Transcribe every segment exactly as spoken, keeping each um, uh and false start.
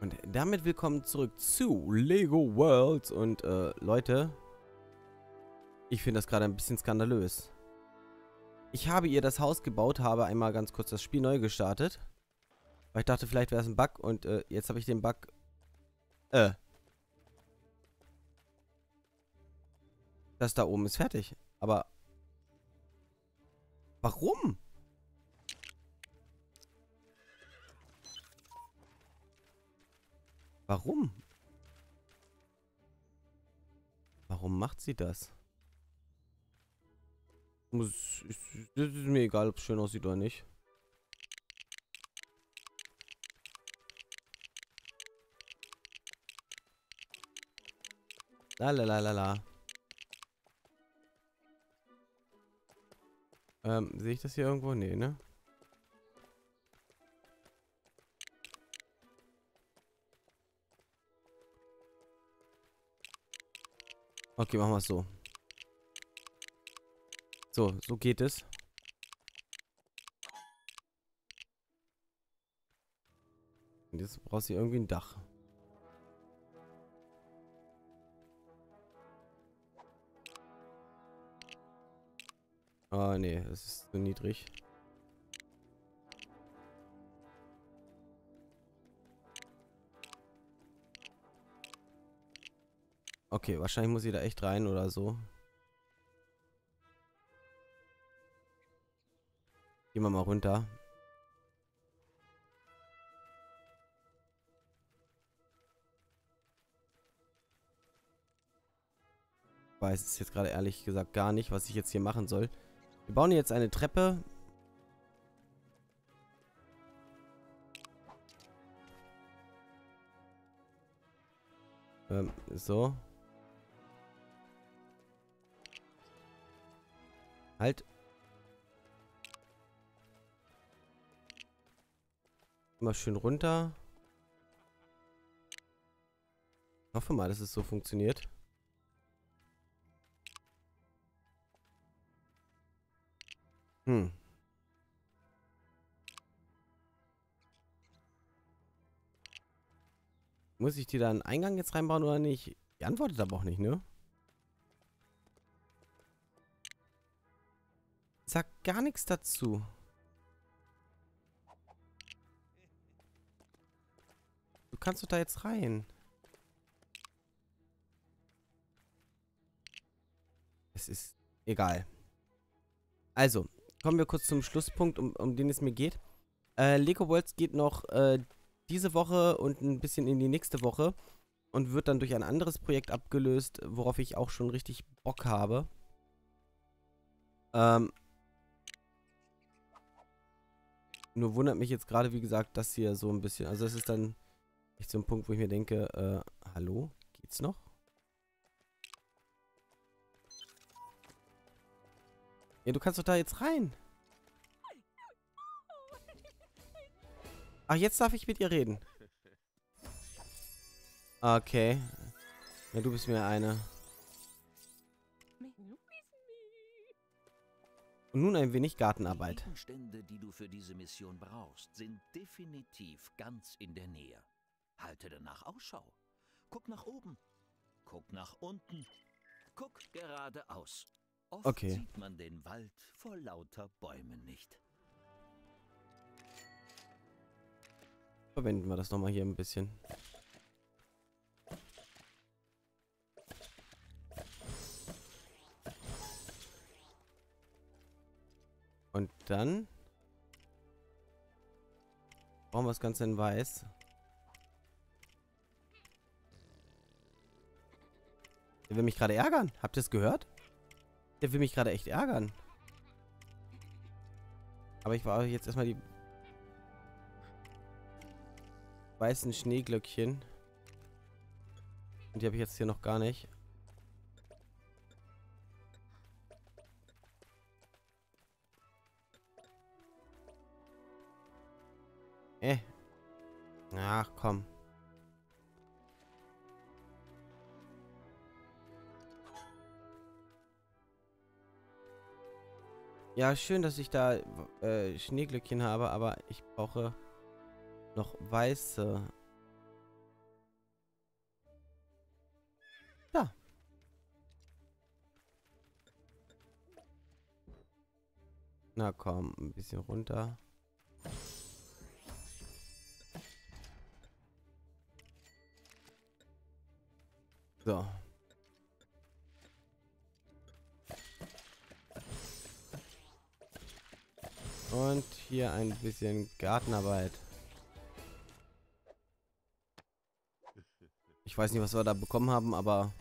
Und damit willkommen zurück zu Lego Worlds. Und äh, Leute, ich finde das gerade ein bisschen skandalös. Ich habe ihr das Haus gebaut, habe einmal ganz kurz das Spiel neu gestartet. Weil ich dachte, vielleicht wäre es ein Bug. Und äh, jetzt habe ich den Bug... Äh. Das da oben ist fertig. Aber... Warum? Warum? Warum macht sie das? Muss, ist, das ist mir egal, ob es schön aussieht oder nicht. La la la la la. Ähm, sehe ich das hier irgendwo? Nee, ne? Okay, machen wir es so. So, so geht es. Und jetzt brauchst du irgendwie ein Dach. Ah, nee, das ist zu niedrig. Okay, wahrscheinlich muss ich da echt rein oder so. Gehen wir mal runter. Ich weiß es jetzt gerade ehrlich gesagt gar nicht, was ich jetzt hier machen soll. Wir bauen jetzt eine Treppe. Ähm, so. Halt. Mal schön runter. Ich hoffe mal, dass es so funktioniert. Hm. Muss ich dir da einen Eingang jetzt reinbauen oder nicht? Die antwortet aber auch nicht, ne? Sagt gar nichts dazu. Du kannst doch da jetzt rein. Es ist egal. Also, kommen wir kurz zum Schlusspunkt, um, um den es mir geht. Äh, Lego Worlds geht noch äh, diese Woche und ein bisschen in die nächste Woche und wird dann durch ein anderes Projekt abgelöst, worauf ich auch schon richtig Bock habe. Ähm, nur wundert mich jetzt gerade, wie gesagt, das hier so ein bisschen. Also das ist dann echt so ein Punkt, wo ich mir denke, äh, hallo? Geht's noch? Ja, du kannst doch da jetzt rein. Ach, jetzt darf ich mit ihr reden. Okay. Ja, du bist mir eine. Und nun ein wenig Gartenarbeit. Die Gegenstände, die du für diese Mission brauchst, sind definitiv ganz in der Nähe. Halte danach Ausschau. Guck nach oben. Guck nach unten. Guck geradeaus. Oft Okay. sieht man den Wald vor lauter Bäumen nicht. Verwenden wir das nochmal hier ein bisschen. Und dann brauchen wir das Ganze in weiß. Der will mich gerade ärgern. Habt ihr es gehört? Der will mich gerade echt ärgern. Aber ich war jetzt erstmal die weißen Schneeglöckchen. Und die habe ich jetzt hier noch gar nicht. Eh. Ach, komm. Ja, schön, dass ich da äh, Schneeglöckchen habe, aber ich brauche noch weiße. Da. Na komm, ein bisschen runter. So. Und hier ein bisschen Gartenarbeit. Ich weiß nicht, was wir da bekommen haben, aber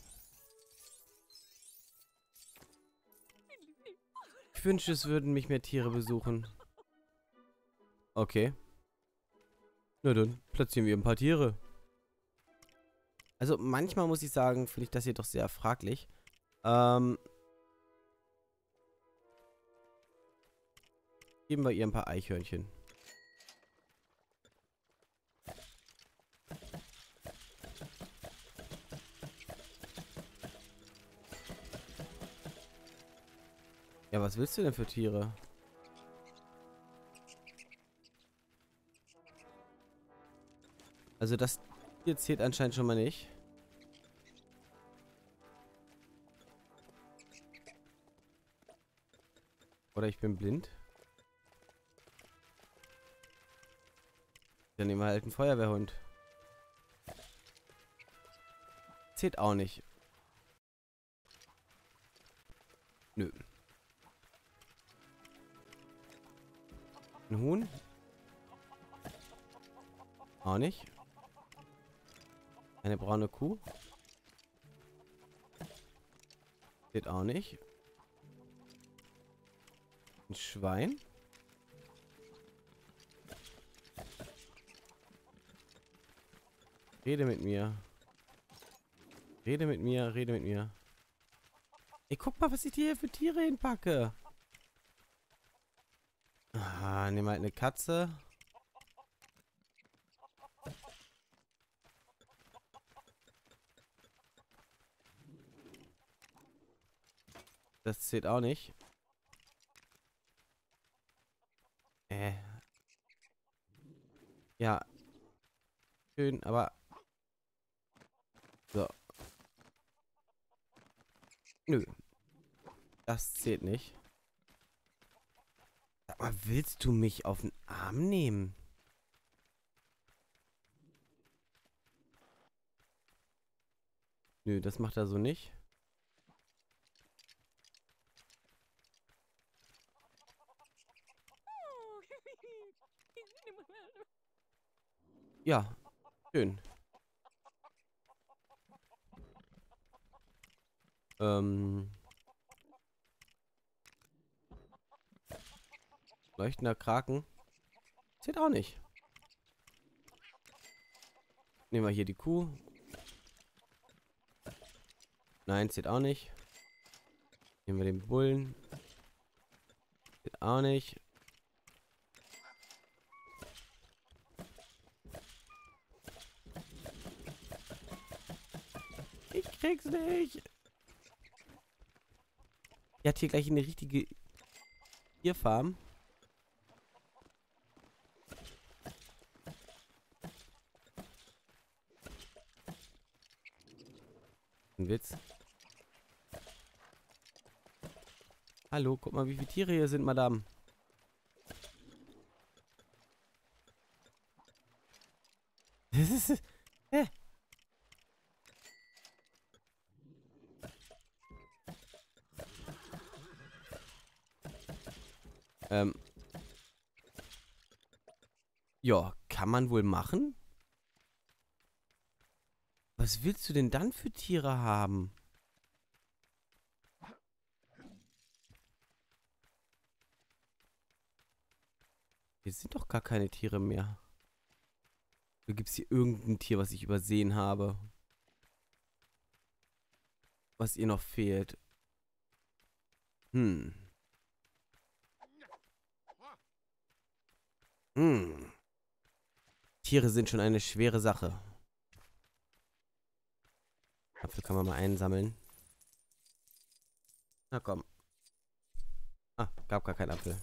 ich wünschte, es würden mich mehr Tiere besuchen. Okay. Na dann, platzieren wir ein paar Tiere. Also manchmal muss ich sagen, finde ich das hier doch sehr fraglich. Ähm... Geben wir ihr ein paar Eichhörnchen. Ja, was willst du denn für Tiere? Also das hier zählt anscheinend schon mal nicht. Oder ich bin blind. Dann nehmen wir halt einen Feuerwehrhund. Zählt auch nicht. Nö. Ein Huhn? Auch nicht. Eine braune Kuh? Zählt auch nicht. Ein Schwein? Rede mit mir. Rede mit mir, rede mit mir. Ey, guck mal, was ich dir hier für Tiere hinpacke. Ah, nimm halt eine Katze. Das zählt auch nicht. Äh. Ja. Schön, aber... So. Nö. Das zählt nicht. Sag mal, willst du mich auf den Arm nehmen? Nö, das macht er so nicht. Ja, schön. Ähm... Leuchtender Kraken. Zählt auch nicht. Nehmen wir hier die Kuh. Nein, zählt auch nicht. Nehmen wir den Bullen. Zählt auch nicht. Ich krieg's nicht. Er hat hier gleich eine richtige Tierfarm. Ein Witz. Hallo, guck mal, wie viele Tiere hier sind, Madame. Das ist... Hä? Ähm. Ja, kann man wohl machen? Was willst du denn dann für Tiere haben? Hier sind doch gar keine Tiere mehr. Oder gibt es hier irgendein Tier, was ich übersehen habe? Was ihr noch fehlt? Hm. Hm. Tiere sind schon eine schwere Sache. Apfel kann man mal einsammeln. Na komm. Ah, gab gar keinen Apfel.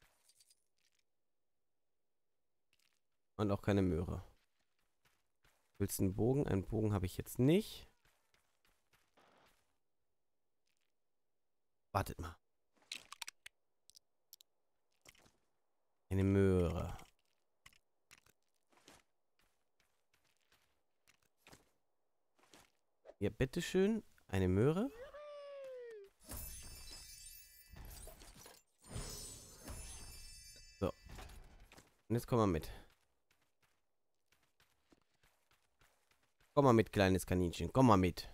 Und auch keine Möhre. Willst du einen Bogen? Einen Bogen habe ich jetzt nicht. Wartet mal. Eine Möhre. Ja, bitteschön. Eine Möhre. So. Und jetzt komm mal mit. Komm mal mit, kleines Kaninchen. Komm mal mit.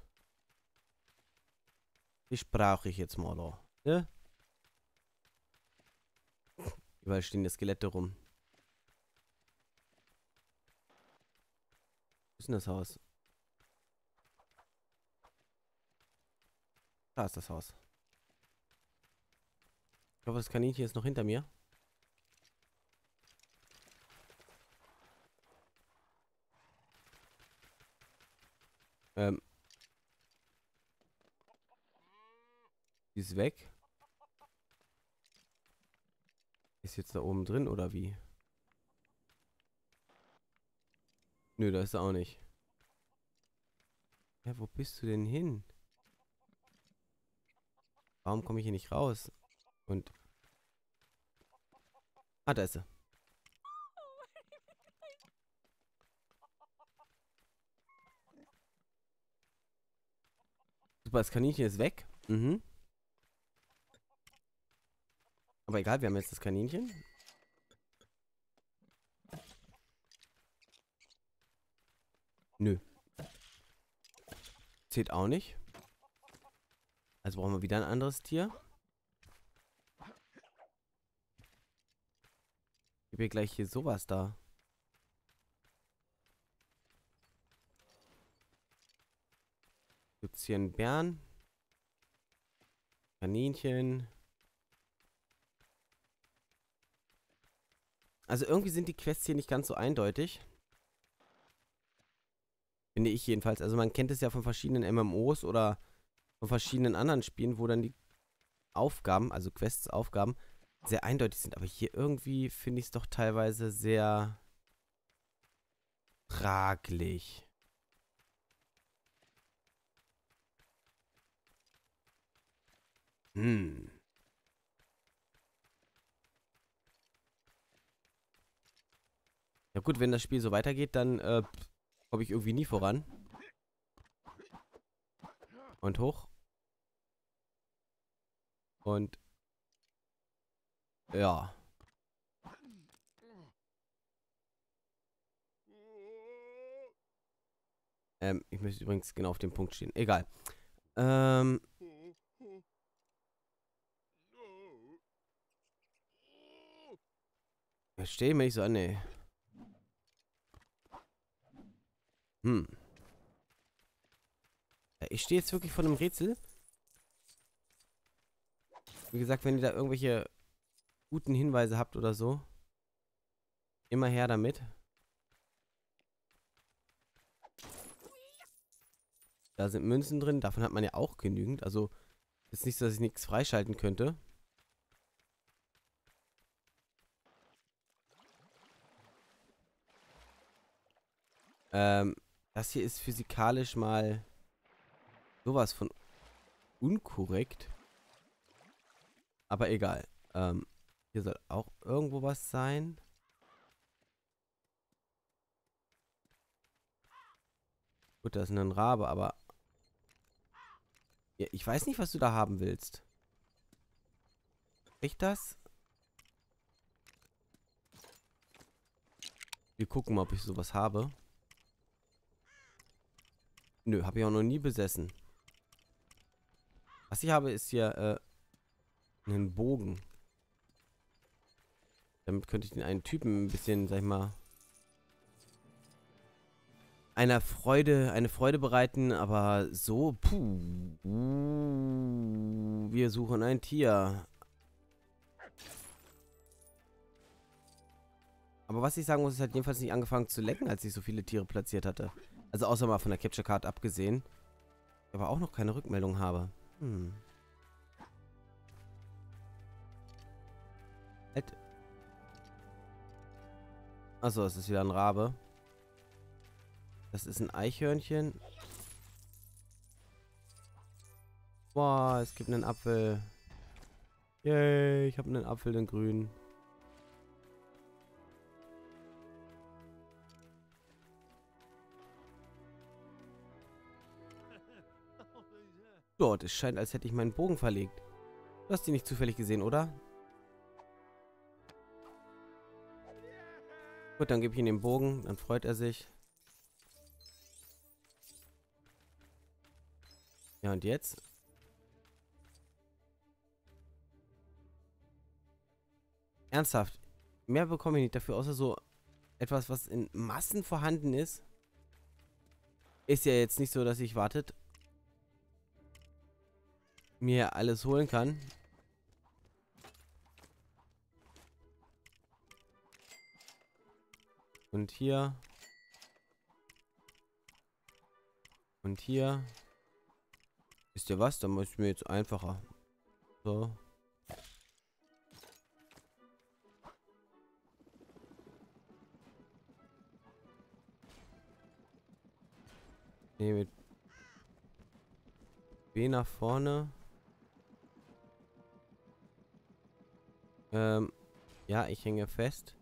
Dich brauche ich jetzt mal da. Ne? Überall stehen die Skelette rum. Wo ist denn das Haus? Da ist das Haus. Ich hoffe, das Kaninchen ist noch hinter mir. Ähm. Die ist weg. Ist jetzt da oben drin oder wie? Nö, da ist er auch nicht. Ja, wo bist du denn hin? Warum komme ich hier nicht raus? Und... Ah, da ist er. Super, das Kaninchen ist weg. Mhm. Aber egal, wir haben jetzt das Kaninchen. Nö. Zählt auch nicht. Also brauchen wir wieder ein anderes Tier. Ich gebe gleich hier sowas da. Gibt es hier einen Bären? Kaninchen. Also irgendwie sind die Quests hier nicht ganz so eindeutig. Finde ich jedenfalls. Also man kennt es ja von verschiedenen M M Os oder von verschiedenen anderen Spielen, wo dann die Aufgaben, also Quests, Aufgaben, sehr eindeutig sind. Aber hier irgendwie finde ich es doch teilweise sehr fraglich. Hm. Ja gut, wenn das Spiel so weitergeht, dann äh, komme ich irgendwie nie voran. Und hoch. Und ja. Ähm, ich möchte übrigens genau auf dem Punkt stehen. Egal. Ähm. Stell dir mir nicht so an, ey. Hm. Ja, ich stehe jetzt wirklich vor einem Rätsel. Wie gesagt, wenn ihr da irgendwelche guten Hinweise habt oder so, immer her damit. Da sind Münzen drin, davon hat man ja auch genügend. Also, ist nicht so, dass ich nichts freischalten könnte. Ähm, das hier ist physikalisch mal sowas von unkorrekt. Aber egal. Ähm, hier soll auch irgendwo was sein. Gut, da ist ein Rabe, aber... Ja, ich weiß nicht, was du da haben willst. Echt das? Wir gucken mal, ob ich sowas habe. Nö, habe ich auch noch nie besessen. Was ich habe, ist hier äh, einen Bogen. Damit könnte ich den einen Typen ein bisschen, sag ich mal, einer Freude, eine Freude bereiten, aber so, puh. Uh, wir suchen ein Tier. Aber was ich sagen muss, es hat jedenfalls nicht angefangen zu lecken, als ich so viele Tiere platziert hatte. Also außer mal von der Capture Card abgesehen. Aber auch noch keine Rückmeldung habe. Hm. Halt. Achso, es ist wieder ein Rabe. Das ist ein Eichhörnchen. Boah, es gibt einen Apfel. Yay, ich habe einen Apfel, den grünen. Dort, es scheint, als hätte ich meinen Bogen verlegt. Du hast ihn nicht zufällig gesehen, oder? Gut, dann gebe ich ihm den Bogen, dann freut er sich. Ja, und jetzt? Ernsthaft, mehr bekomme ich nicht dafür, außer so etwas, was in Massen vorhanden ist. Ist ja jetzt nicht so, dass ich wartet mir alles holen kann. Und hier. Und hier. Wisst ihr was? Dann muss ich mir jetzt einfacher. So. Nee, mit B nach vorne. Ähm, ja, ich hänge fest.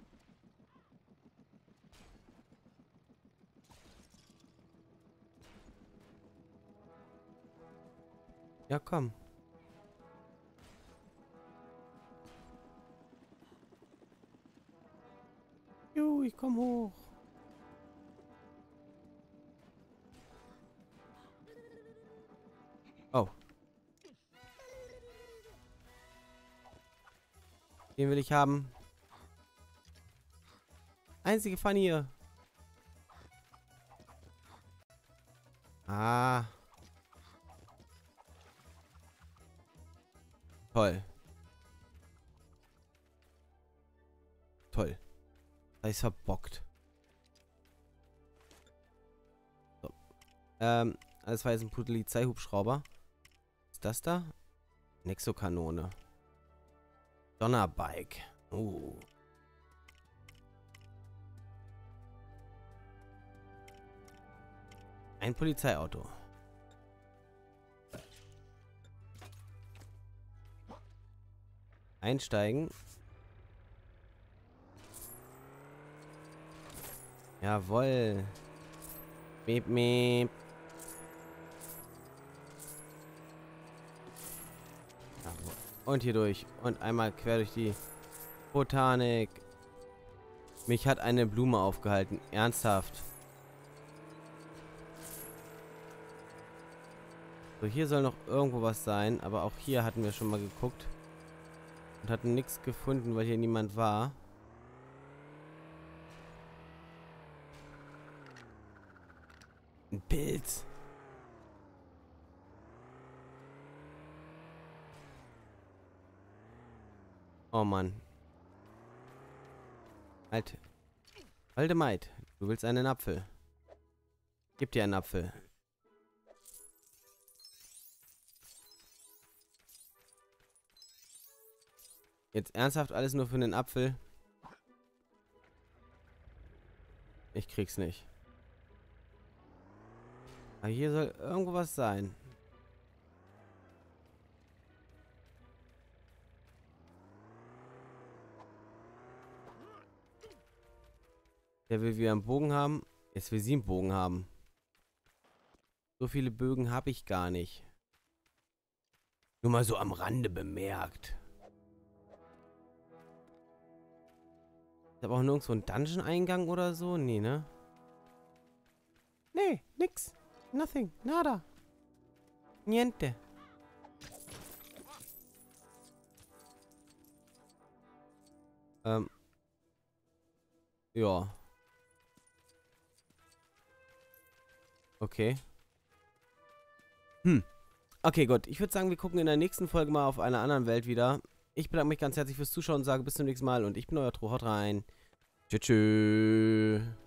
Ja, komm. Jo, ich komm hoch. Oh. Den will ich haben. Einzige Fanny hier. Ah. Toll. Toll. Das ist verbockt. So. Ähm, das war jetzt ein Polizeihubschrauber. Was ist das da? Nexokanone. Donnerbike. Uh. Ein Polizeiauto. Einsteigen. Jawohl. Miep, miep. Und hier durch. Und einmal quer durch die Botanik. Mich hat eine Blume aufgehalten. Ernsthaft. So, hier soll noch irgendwo was sein. Aber auch hier hatten wir schon mal geguckt. Und hatten nichts gefunden, weil hier niemand war. Ein Pilz. Oh Mann. Halt. Alte Maid, du willst einen Apfel. Gib dir einen Apfel. Jetzt ernsthaft alles nur für einen Apfel? Ich krieg's nicht. Aber hier soll irgendwo was sein. Der will wieder einen Bogen haben. Jetzt will sie einen Bogen haben. So viele Bögen habe ich gar nicht. Nur mal so am Rande bemerkt. Ist aber auch nirgendwo ein Dungeon-Eingang oder so? Nee, ne? Nee, nix. Nothing. Nada. Niente. Ähm. Ja. Okay. Hm. Okay, gut. Ich würde sagen, wir gucken in der nächsten Folge mal auf einer anderen Welt wieder. Ich bedanke mich ganz herzlich fürs Zuschauen und sage bis zum nächsten Mal. Und ich bin euer Tro. Haut rein. Tschüss.